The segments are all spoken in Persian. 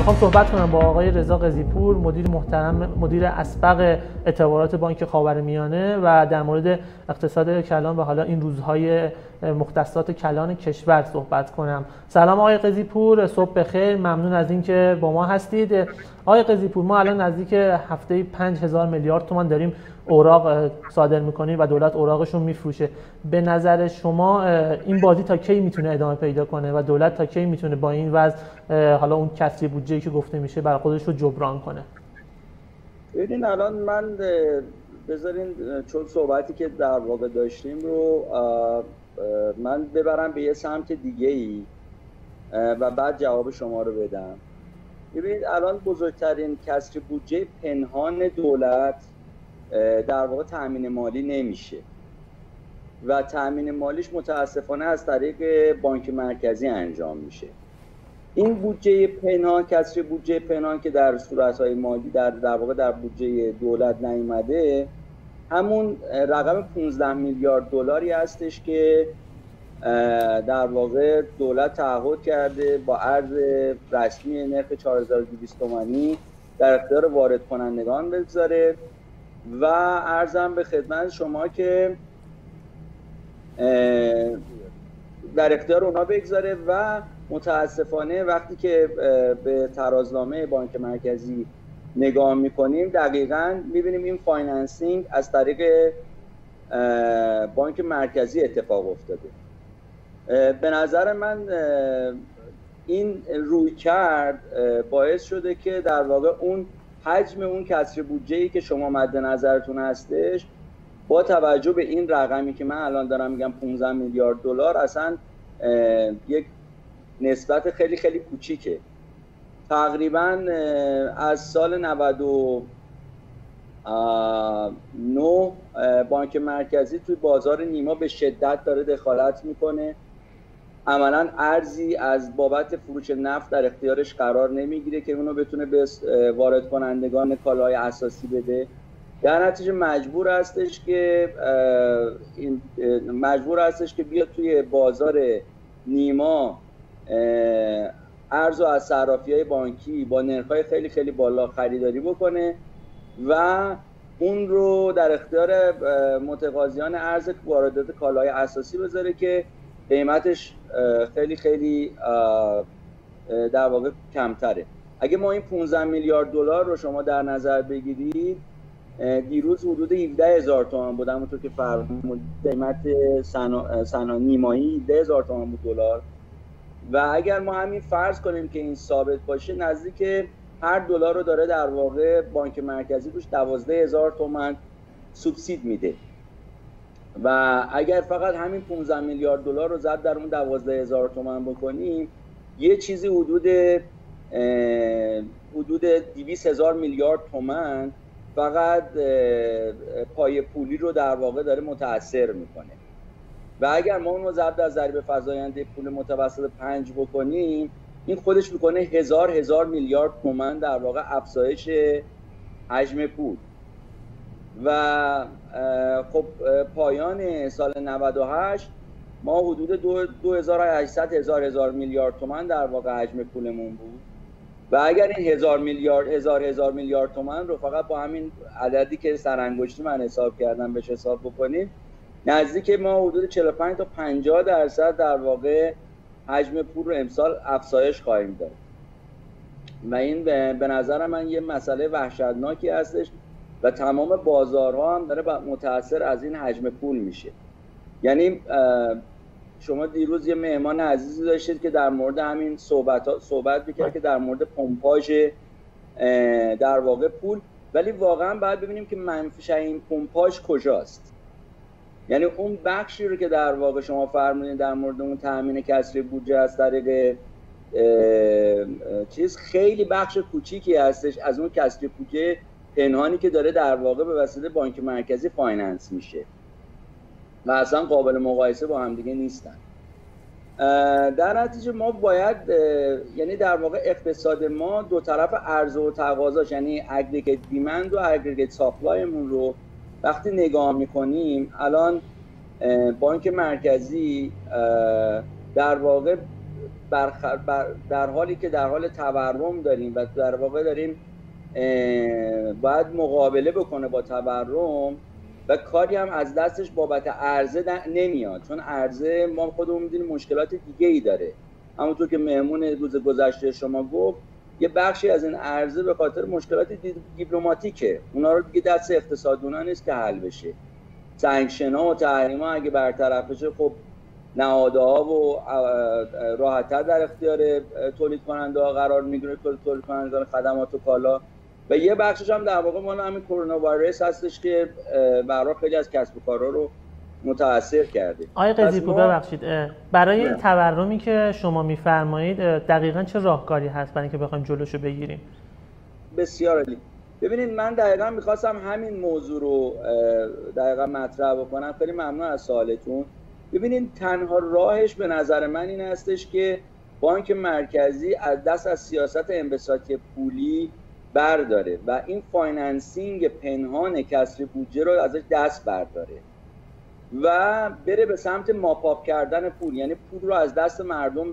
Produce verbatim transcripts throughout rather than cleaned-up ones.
میخوام صحبت کنم با آقای رضا قضی‌پور، مدیر محترم مدیر اسبق اعتبارات بانک خاورمیانه و در مورد اقتصاد کلان و حالا این روزهای مختصات کلان کشور صحبت کنم. سلام آقای قضی‌پور، صبح بخیر، ممنون از اینکه با ما هستید. آقای قضی‌پور، ما الان نزدیک هفته پنج هزار میلیارد تومان داریم اوراق صادر میکنیم و دولت اوراقشون میفروشه. به نظر شما این بازی تا کی میتونه ادامه پیدا کنه و دولت تا کی میتونه با این وضع حالا اون کسری بودجه‌ای که گفته میشه برای خودش رو جبران کنه؟ ببینین الان من بذارین چون صحبتی که در واقع داشتیم رو من ببرم به یه سمت دیگه ای و بعد جواب شما رو بدم. ببینید الان بزرگترین کسری بودجه پنهان دولت در واقع تأمین مالی نمیشه و تأمین مالیش متاسفانه از طریق بانک مرکزی انجام میشه. این بودجه پنهان، کسری بودجه پنهان که در صورت‌های مالی در در واقع در بودجه دولت نیامده، همون رقم پانزده میلیارد دلاری هستش که در واقع دولت تعهد کرده با ارز رسمی نرخ چهار هزار و دویست تومانی در اختیار وارد کنندگان بگذاره و عرضم به خدمت شما که در اختیار اونا بگذاره و متاسفانه وقتی که به ترازنامه بانک مرکزی نگاه میکنیم دقیقاً میبینیم این فایننسینگ از طریق بانک مرکزی اتفاق افتاده. به نظر من این روی کرد باعث شده که در واقع اون حجم اون کسری بودجه‌ای که شما مد نظرتون هستش با توجه به این رقمی که من الان دارم میگم پانزده میلیارد دلار اصلا یک نسبت خیلی خیلی کوچیکه. تقریبا از سال نود و نه بانک مرکزی توی بازار نیما به شدت داره دخالت میکنه. عملا ارزی از بابت فروش نفت در اختیارش قرار نمیگیره که اونو بتونه به وارد کنندگان کالای اساسی بده. در نتیجه مجبور هستش که این مجبور هستش که بیاد توی بازار نیما ارز و از صرافی‌های بانکی با نرخ‌های خیلی خیلی بالا خریداری بکنه و اون رو در اختیار متقاضیان ارز واردات کالای اساسی بذاره که قیمتش خیلی خیلی در واقع کمتره. اگه ما این پانزده میلیارد دلار رو شما در نظر بگیرید، دیروز حدود هفده هزار تومان بود، همونطور که فرمودید قیمت سنا سنا نیمایی هفده هزار تومان بود دلار و اگر ما همین فرض کنیم که این ثابت باشه نزدیک هر دلار رو داره در واقع بانک مرکزی روش دوازده هزار تومان سوبسید میده و اگر فقط همین پانزده میلیارد دلار رو زد در اون دوازده هزار تومان بکنیم یه چیزی حدود حدود دویست هزار میلیارد تومان فقط پای پولی رو در واقع داره متأثر میکنه و اگر ما اون رو ضرب در ضریب فزاینده پول متوسط پنج بکنیم این خودش میکنه هزار هزار میلیارد تومان در واقع افزایش حجم پول و خب پایان سال نود و هشت ما حدود دو هزار و هشتصد هزار هزار میلیارد تومان در واقع حجم پولمون بود و اگر این هزار میلیارد هزار هزار میلیارد تومان رو فقط با همین عددی که سرانگشتی من حساب کردم بهش حساب بکنیم نزدیک ما حدود چهل و پنج تا پنجاه درصد در واقع حجم پول رو امسال افزایش خواهیم داد و این به نظر من یه مسئله وحشتناکی هستش و تمام بازارها هم داره متأثر از این حجم پول میشه. یعنی شما دیروز یه مهمان عزیزی داشتید که در مورد همین صحبت ها صحبت میکرد که در مورد پمپاژ در واقع پول، ولی واقعا باید ببینیم که منفعت این پمپاژ کجاست. یعنی اون بخشی رو که در واقع شما فرمودین در مورد اون تامین کسری بودجه از طریق چیز خیلی بخش کوچیکی هستش از اون کسری بودجه پنهانی که داره در واقع به وسیله بانک مرکزی فایننس میشه و اصلا قابل مقایسه با هم دیگه نیستن. در نتیجه ما باید یعنی در واقع اقتصاد ما دو طرف عرضه و تقاضاش یعنی اگریگیت دیمند و اگریگیت ساپلایمون رو وقتی نگاه میکنیم الان بانک مرکزی در واقع برخ... بر... در حالی که در حال تورم داریم و در واقع داریم باید مقابله بکنه با تورم و کاری هم از دستش بابت عرضه نمیاد، چون عرضه ما خودمون میدونیم مشکلات دیگه ای داره. همونطور که مهمون روز گذشته شما گفت یه بخشی از این عرضه به خاطر مشکلات دیپلماتیکه، اونا رو دیگه دست اقتصادونا نیست که حل بشه. سانکشن‌ها و تحریم‌ها اگه برطرف بشه خب نهادها و راحت‌تر در اختیار تولید کننده‌ها قرار میگیره، تولید کنندگان خدمات و کالا. و یه بخشش هم در واقع مال همین کرونا ویروس هستش که برای خیلی از کسب و کارها رو متاثر کرده. آقای قضیپور ببخشید، برای این تورمی که شما میفرمایید دقیقاً چه راهکاری هست برای اینکه بخوایم جلوشو بگیریم؟ بسیار عالی. ببینید من دقیقاً می‌خواستم همین موضوع رو دقیقاً مطرح بکنم. خیلی ممنون از سوالتون. ببینید تنها راهش به نظر من این هستش که بانک مرکزی از دست از سیاست انبساطی پولی برداره و این فایننسینگ پنهان کسری بودجه رو ازش دست برداره و بره به سمت ماپاپ کردن پول، یعنی پول رو از دست مردم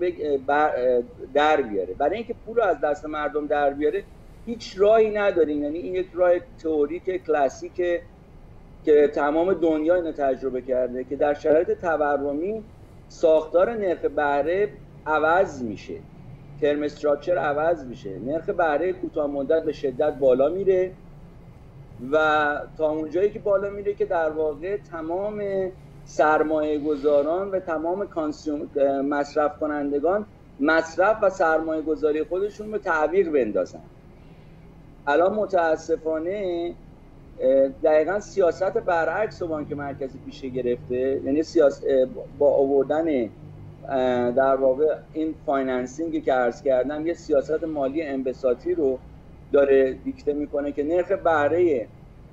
در بیاره. برای اینکه پول رو از دست مردم در بیاره هیچ راهی نداریم، یعنی این یک راه تئوریک کلاسیکه که تمام دنیا اینو تجربه کرده که در شرایط تورمی ساختار نرخ بهره عوض میشه، ترم استراکچر عوض میشه، نرخ بهره کوتاه مدت به شدت بالا میره و تا اونجایی که بالا میره که در واقع تمام سرمایه گذاران و تمام مصرف کنندگان مصرف و سرمایه گذاری خودشون رو تعویق بندازن. الان متاسفانه دقیقاً سیاست برعکس و بانک مرکزی پیشه گرفته، یعنی سیاست با آوردن در واقع این فایننسینگی که عرض کردم یه سیاست مالی انبساطی رو داره دیکته میکنه که نرخ بهره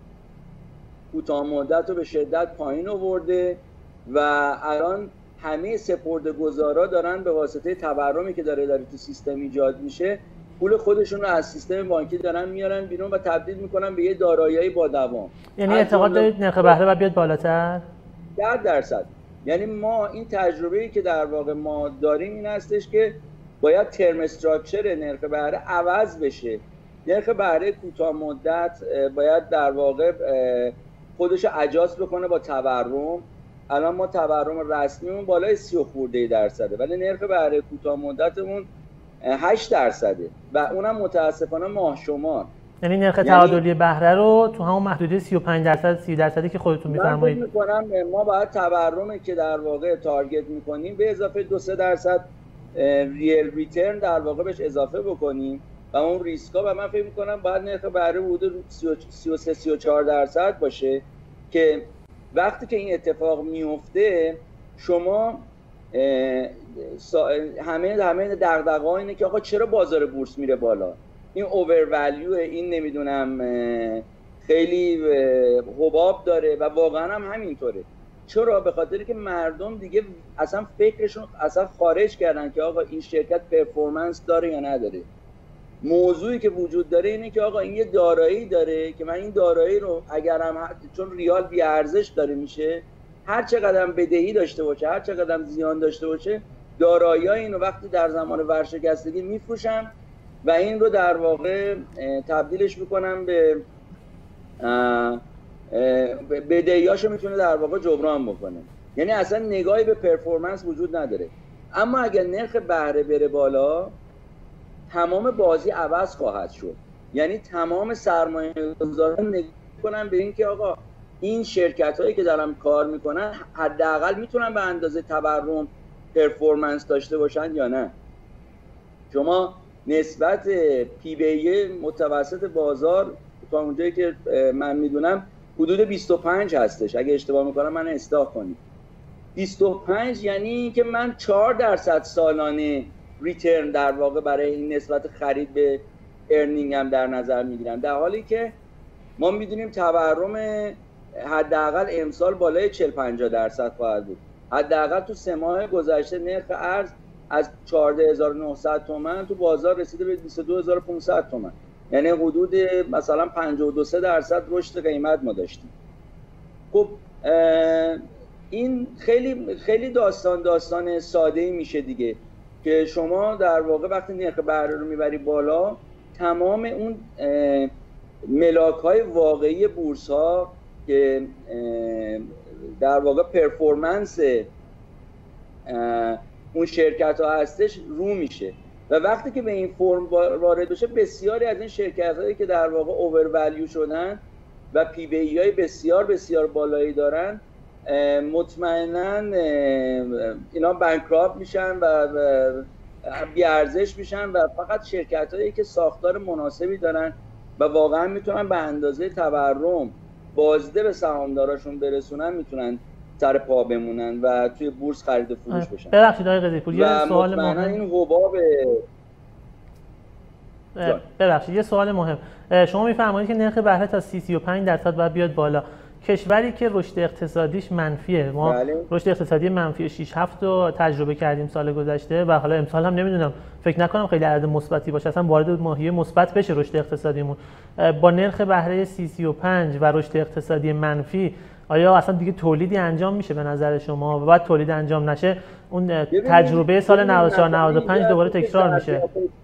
کوتاه مدت رو به شدت پایین آورده و الان همه سپرده‌گذارا دارن به واسطه تورمی که داره داره تو سیستم ایجاد میشه پول خودشون رو از سیستم بانکی دارن میارن بیرون و تبدیل میکنن به یه دارایی با دوام. یعنی اعتقاد دارید نرخ بهره باید بیاد بالاتر؟ صد درصد. یعنی ما این تجربه‌ای که در واقع ما داریم این هستش که باید ترم استراکچر نرخ بهره عوض بشه. نرخ بهره کوتاه مدت باید در واقع خودش اجاز بکنه با تورم. الان ما تورم رسمیمون بالای سی و خورده درصده ولی نرخ بهره کوتاه مدتمون هشت درصده و اونم متاسفانه ماه شمار. یعنی نرخ تعادلی بهره رو تو همون محدوده سی و پنج درصد سی درصدی که خودتون میفرمایید. من فکر می‌کنم ما باید تورمی که در واقع تارگت می‌کنیم به اضافه دو سه درصد ریل ریترن در واقع بهش اضافه بکنیم و اون ریسکا و من فکر می‌کنم باید نرخ بهره حدود سی و سه سی و چهار درصد باشه که وقتی که این اتفاق میفته شما همه همه دغدغه‌ها اینه که آقا چرا بازار بورس میره بالا، این اوورولیو، این نمیدونم خیلی حباب داره و واقعا هم همینطوره. چرا؟ به خاطر که مردم دیگه اصلا فکرشون اصلا خارج کردن که آقا این شرکت پرفورمنس داره یا نداره. موضوعی که وجود داره اینه که آقا این یه دارایی داره که من این دارایی رو اگرم چون ریال بی ارزش داره میشه، هر چقدر بدهی داشته باشه، هر چقدر زیان داشته باشه، دارایی‌ها اینو وقتی در زمان ورشکستگی میفروشم و این رو در واقع تبدیلش میکنم به بدهیاشو میتونه در واقع جبران بکنه. یعنی اصلا نگاهی به پرفورمنس وجود نداره. اما اگر نرخ بهره بره بالا تمام بازی عوض خواهد شد. یعنی تمام سرمایه‌گذاران نگاه میکنن به این که آقا این شرکت هایی که دارن کار میکنن حداقل میتونن به اندازه تورم پرفورمنس داشته باشن یا نه. شما نسبت پی بی متوسط بازار تا اونجایی که من میدونم حدود بیست و پنج هستش، اگه اشتباه میکنم من اصلاح کنید. بیست و پنج یعنی که من چهار درصد سالانه ریترن در واقع برای این نسبت خرید به ارنینگ هم در نظر میگیرم، در حالی که ما میدونیم تورم حداقل امسال بالای چهل پنجاه درصد خواهد بود. حداقل تو سه ماه گذشته نرخ ارز از چهارده هزار و نهصد تومان تو بازار رسیده به بیست و دو هزار و پانصد تومان، یعنی حدود مثلا پنجاه و دو درصد رشد قیمت ما داشتیم. خب این خیلی خیلی داستان داستان ساده‌ای میشه دیگه. که شما در واقع وقتی نرخ بهره رو میبری بالا، تمام اون ملاک‌های واقعی بورس‌ها که در واقع پرفورمنس اون شرکت‌ها هستش رو میشه و وقتی که به این فرم وارد بشه، بسیاری از این شرکت‌هایی که در واقع اوورولیو شدن و پی بی ای های بسیار بسیار بالایی دارن، مطمئناً اینا بانکراپت میشن و بی‌ارزش میشن و فقط شرکت‌هایی که ساختار مناسبی دارن و واقعا میتونن به اندازه تورم بازده به سهامداراشون برسونن، میتونن سر پا بمونن و توی بورس خرید و فروش بشن. ببخشید آقای قضیه‌پور، یه سوال مهم. این حباب ببخشید یه سوال مهم. شما میفرمایید که نرخ بهره تا سی سی و پنج درصد باید بیاد بالا. کشوری که رشد اقتصادیش منفیه، ما بله. رشد اقتصادی منفی شش هفت رو تجربه کردیم سال گذشته و حالا امسال هم نمیدونم، فکر نکنم خیلی عدد مثبتی باشه، اصلا وارد ماهیه مثبت بشه رشد اقتصادیمون. با نرخ بهره سی سی و پنج و رشد اقتصادی منفی، آیا اصلا دیگه تولیدی انجام میشه به نظر شما؟ و بعد تولید انجام نشه، اون تجربه سال نود و چهار نود و پنج دوباره تکرار میشه؟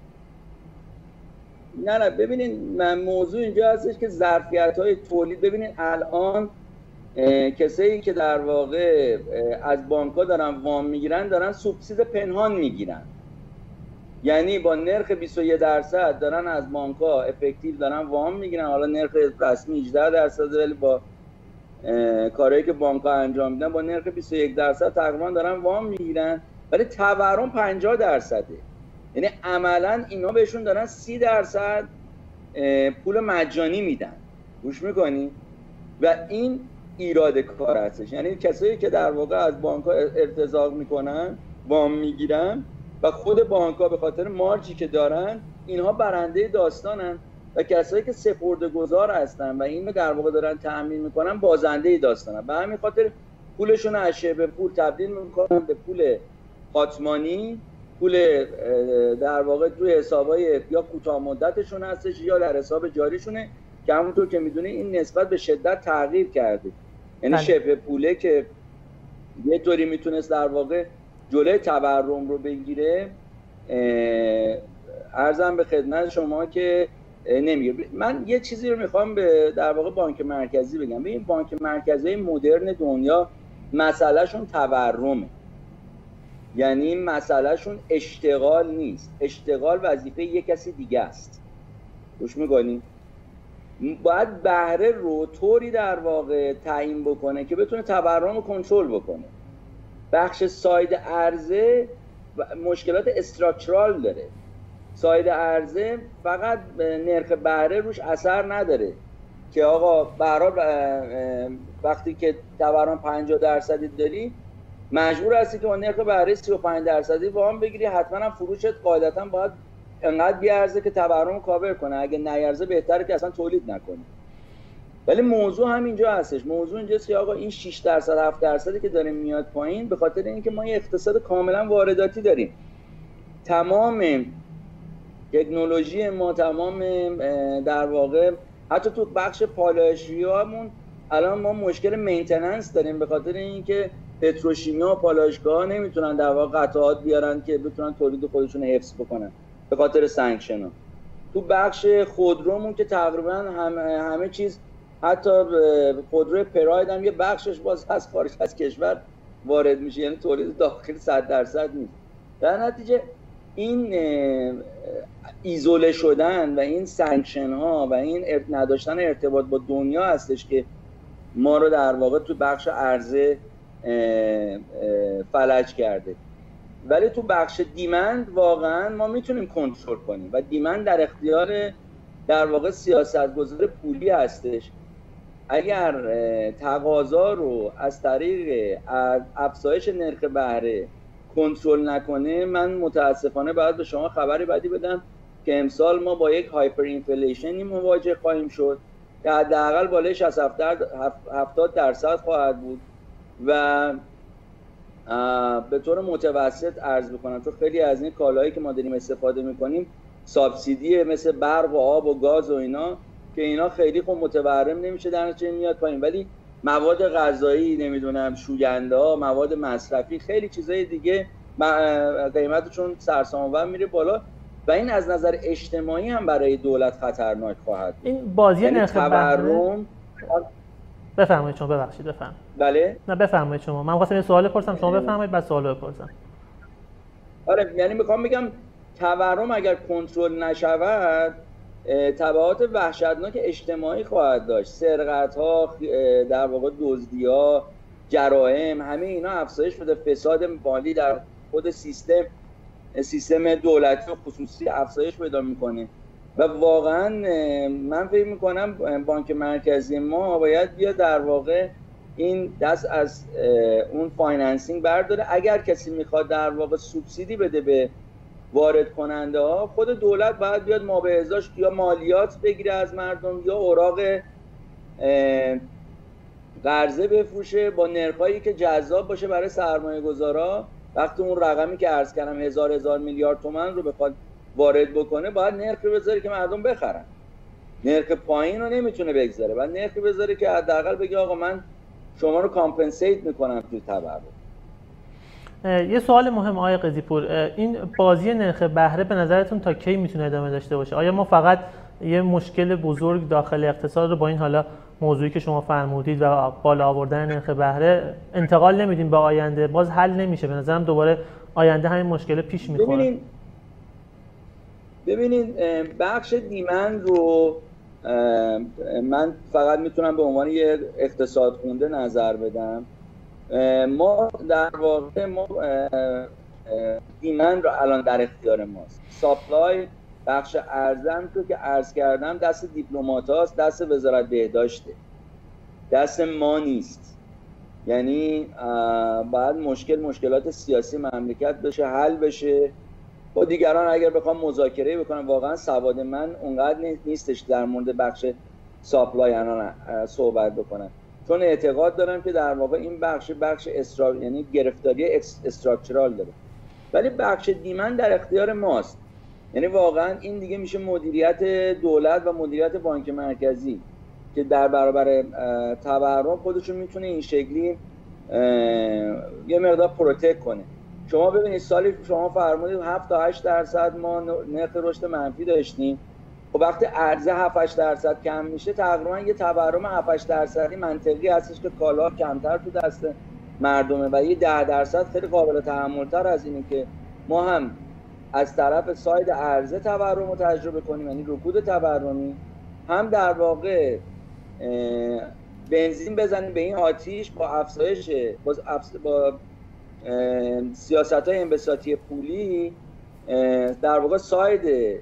نه نه ببینید، من موضوع اینجا هستش که ظرفیت‌های تولید، ببینید الان کسایی که در واقع از بانک‌ها دارن وام میگیرن، دارن سوبسید پنهان میگیرن، یعنی با نرخ بیست و یک درصد دارن از بانک‌ها افکتیو دارن وام میگیرن. حالا نرخ رسمی هجده درصد، ولی با کارهایی که بانک‌ها انجام میدن با نرخ بیست و یک درصد تقریبا دارن وام میگیرن، ولی تورم پنجاه درصده. یعنی عملاً اینا بهشون دارن سی درصد پول مجانی میدن. گوش میکنی؟ و این ایراد کار هستش. یعنی کسایی که در واقع از بانک‌ها ارتزاق میکنن، وام میگیرن و خود بانک‌ها به خاطر مارجی که دارن، اینها برنده داستانن و کسایی که سپرده‌گذار هستن و اینو در واقع دارن تأمین میکنن، بازنده داستانن. به همین خاطر پولشون از شبه پول تبدیل میکنن به پول خاتمانی، پول در واقع توی حسابای یا کوتاه مدتشون هستش یا در حساب جاریشونه که همونطور که میدونی این نسبت به شدت تغییر کرده. یعنی شبه پوله که یه طوری میتونست در واقع جلوی تورم رو بگیره، عرضم به خدمت شما که نمیگه. من یه چیزی رو میخوام به در واقع بانک مرکزی بگم. ببین، بانک مرکزی مدرن دنیا مسئلهشون تورمه، یعنی مسئلهشون اشتغال نیست. اشتغال وظیفه یک کسی دیگه است. گوش میکنی؟ باید بهره رو طوری در واقع تعیین بکنه که بتونه تورم رو کنترل بکنه. بخش ساید عرضه مشکلات استراکچرال داره. ساید عرضه فقط نرخ بهره روش اثر نداره که آقا بهره وقتی که تورم پنجاه درصدی داری، مجبور هستی که با نرخ بهره سی و پنج درصدی وام بگیری، حتما هم فروشت قاعدتا باید انقدر بیارزه که تورم رو کاور کنه. اگه نیارزه بهتره که اصلا تولید نکنی. ولی موضوع هم اینجا هستش. موضوع اینجاست که آقا این شش درصد هفت درصدی که داره میاد پایین به خاطر اینکه ما یه اقتصاد کاملا وارداتی داریم. تمام تکنولوژی ما، تمام در واقع حتی تو بخش پالایشگاهمون الان ما مشکل مینتیننس داریم به خاطر اینکه پتروشیمیا و پالایشگاه‌ها نمیتونن در واقع قطعات بیارن که بتونن تولید خودشون حفظ بکنن به خاطر سانکشن‌ها. تو بخش خودرومون که تقریبا همه, همه چیز، حتی خودرو پراید هم یه بخشش باز از خارج از کشور وارد میشه، یعنی تولید داخلی صد درصد نیست. در نتیجه این ایزوله شدن و این سانکشن ها و این نداشتن ارتباط با دنیا هستش که ما رو در واقع تو بخش عرضه فلج کرده. ولی تو بخش دیمند واقعا ما میتونیم کنترل کنیم و دیمند در اختیار در واقع سیاستگزار پولی هستش. اگر تقاضا رو از طریق افزایش نرخ بهره کنترل نکنه، من متاسفانه باید به شما خبری بدی بدم که امسال ما با یک هایپر اینفلیشنی مواجه خواهیم شد که حداقل بالای شصت هفتاد درصد خواهد بود و به طور متوسط عرض بکنم چون خیلی از این کالاهایی که ما داریم استفاده میکنیم سابسیدیه، مثل برق و آب و گاز و اینا، که اینا خیلی خوب متورم نمیشه در نتیجه میاد پایین، ولی مواد غذایی، نمیدونم شوینده ها، مواد مصرفی، خیلی چیزای دیگه قیمتشون سرسام‌آور میره بالا و این از نظر اجتماعی هم برای دولت خطرناک خواهد بود. این بازی یعنی نرخ بهره تورم. بفرمایید شما، ببخشید بفرمایید. بله نه بفرمایید شما، من خواستم یه سوال بپرسم، شما بفرمایید بعد سوالو بپرسم. آره یعنی میخوام بگم تورم اگر کنترل نشود تبعات وحشتناک اجتماعی خواهد داشت. سرقت‌ها، در واقع دزدی‌ها، جرائم، همه اینا افزایش بده، فساد مالی در خود سیستم سیستم دولتی و خصوصی افزایش پیدا میکنه و واقعا من فکر میکنم بانک مرکزی ما باید بیاد در واقع این دست از اون فایننسینگ برداره. اگر کسی میخواد در واقع سوبسیدی بده به وارد کننده ها، خود دولت باید بیاد ما به ازاش یا مالیات بگیره از مردم یا اوراق قرضه بفروشه با نرخایی که جذاب باشه برای سرمایه گذارا. وقتی اون رقمی که عرض کردم هزار هزار میلیارد تومان رو بخواد وارد بکنه، باید نرخی بذاره که مردم بخرن. نرخ پایین رو نمیتونه بگذاره، باید نرخی بذاره که حداقل بگه آقا من شما رو کامپنسیت میکنم توی تورم. یه سوال مهم آقای قضی‌پور، این بازی نرخ بهره به نظرتون تا کی میتونه ادامه داشته باشه؟ آیا ما فقط یه مشکل بزرگ داخل اقتصاد رو با این حالا موضوعی که شما فرمودید و بالا آوردن نرخ بهره انتقال نمیدیم به آینده، باز حل نمیشه؟ به نظرم دوباره آینده همین مشکل پیش میخوره. ببینین ببینین بخش دیمند رو من فقط میتونم به عنوان یه اقتصاد خونده نظر بدم. ما در واقع ما دیمند رو الان در اختیار ماست. ساپلای بخش ارزم تو که عرض کردم دست دیپلمات هاست، دست وزارت بهداشته، دست ما نیست. یعنی باید مشکل مشکلات سیاسی مملکت بشه حل بشه. با دیگران اگر بخوام مذاکره بکنم، واقعا سواد من اونقدر نیستش در مورد بخش ساپلای الان صحبت بکنم، چون اعتقاد دارم که در واقع این بخش بخش استرا یعنی گرفتاری استراکچرال داره، ولی بخش دیمند در اختیار ماست. یعنی واقعا این دیگه میشه مدیریت دولت و مدیریت بانک مرکزی که در برابر تورم خودشو میتونه این شکلی یه مقدار پروتکت کنه. شما ببینید سالی شما فرمودید هفت تا هشت درصد ما نرخ رشد منفی داشتیم. خب وقتی عرضه هفت هشت درصد کم میشه، تقریبا یه تورم هفت هشت درصدی منطقی هستش که کالا کمتر تو دست مردمه و یه ده درصد خیلی قابل تحمل‌تر از اینه که ما هم از طرف ساید عرضه تورم رو تجربه کنیم، یعنی رکود تورمی، هم در واقع بنزین بزنیم به این آتیش با افزایش با, افز... با سیاست‌های انبساطی پولی در واقع ساید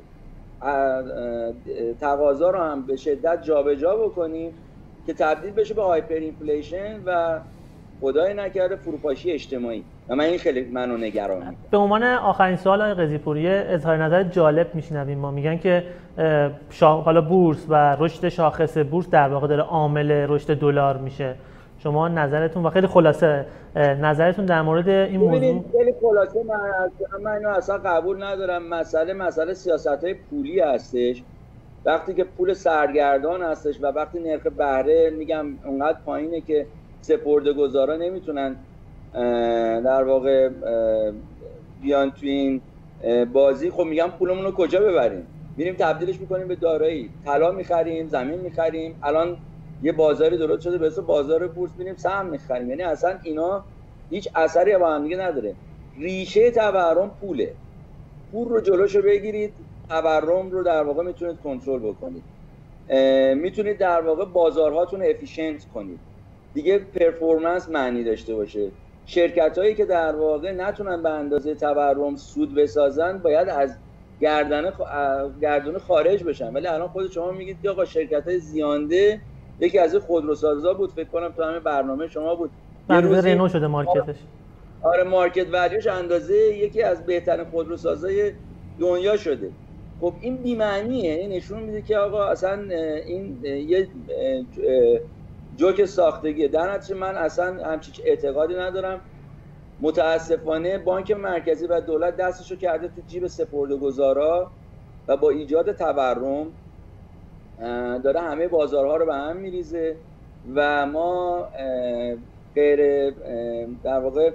تقاضا رو هم به شدت جابجا بکنیم که تبدیل بشه به هایپر اینفلیشن و خدای نکرده فروپاشی اجتماعی. و من این خیلی منو نگران می‌کنه. به عنوان آخرین سوال آقای قضی‌پور، اظهار نظر جالب میشنویم ما، میگن که شا... حالا بورس و رشد شاخص بورس در واقع داره عامل رشد دلار میشه. شما نظرتون و خیلی خلاصه نظرتون در مورد این موضوع؟ خیلی خلاصه من من اینو اصلا قبول ندارم. مسئله مسئله سیاست‌های پولی هستش. وقتی که پول سرگردان هستش و وقتی نرخ بهره میگم اونقدر پایینه که سپرده‌گذارا نمیتونن در واقع بیان تو این بازی، خب میگم پولمون رو کجا ببریم؟ میریم تبدیلش میکنیم به دارایی، طلا میخریم، زمین میخریم. الان یه بازاری درست شده به اسم بازار بورس، میریم سهم میخریم. یعنی اصلا اینا هیچ اثری با هم دیگه نداره. ریشه تورم پوله. پول رو جلوشو بگیرید، تورم رو در واقع میتونید کنترل بکنید. میتونید در واقع بازارهاتون رو افیشنت کنید. دیگه پرفورمنس معنی داشته باشه. شرکتایی که در واقع نتونن به اندازه تورم سود بسازن باید از گردن گردونه خارج بشن. ولی الان خود شما میگید که آقا شرکت‌های زیانده، یکی از خودروسازا بود فکر کنم تو همین برنامه شما بود، یه روز رنو شده مارکتش. آره مارکت ولیوش اندازه یکی از بهترین خودروسازای دنیا شده. خب این بی‌معنیه. این نشون میده که آقا اصلا این یه جوک ساختگیه. در نتیجه من اصلا همچین اعتقادی ندارم. متاسفانه بانک مرکزی و دولت دستشو کرده تو جیب سپرده‌گذارا و با ایجاد تورم داره همه بازارها رو به هم میریزه و ما غیر در واقع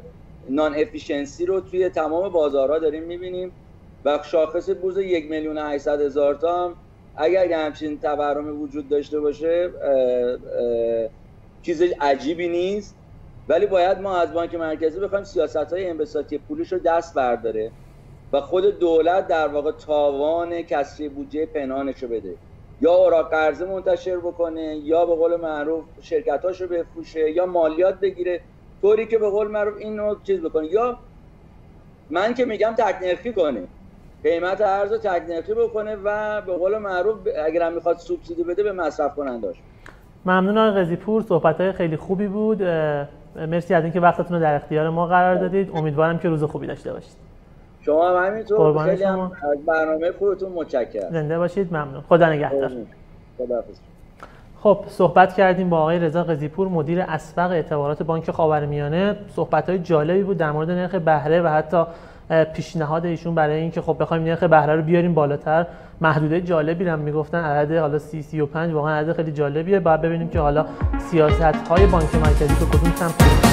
نان افیشنسی رو توی تمام بازارها داریم میبینیم و شاخص بورس یک میلیون و هشتصد هزار تا هم اگر همچین تورمی وجود داشته باشه اه اه چیز عجیبی نیست، ولی باید ما از بانک مرکزی بخوایم سیاست‌های انبساطی پولیش رو دست برداره و خود دولت در واقع تاوان کسری بودجه پنهانش رو بده، یا اوراق قرضه منتشر بکنه یا به قول معروف شرکتاشو بفروشه یا مالیات بگیره، طوری که به قول معروف اینو چیز بکنه، یا من که میگم تک نرخی کنه، قیمت ارز رو تک نرخی بکنه و به قول معروف اگر هم میخواد سوبسیدی بده به مصرف کننداش. ممنون آقای قاضی پور، صحبت‌های خیلی خوبی بود. مرسی از اینکه وقتتون رو در اختیار ما قرار دادید. امیدوارم که روز خوبی داشته باشید. شما هم همینطور. خیلی هم از برنامه خودتون متشکرم. زنده باشید. ممنون. خدا نگهدار. خداحافظ. خب صحبت کردیم با آقای رضا قاضی پور، مدیر اسبق اعتبارات بانک خاورمیانه. صحبت‌های جالبی بود در مورد نرخ بهره و حتی پیشنهاد ایشون برای اینکه خب بخوایم نرخ بهره رو بیاریم بالاتر. محدوده جالبی هم میگفتن، عدد حالا سی سی و پنج واقعا عدد خیلی جالبیه. باید ببینیم که حالا سیاست‌های بانک مرکزی به کدوم سمت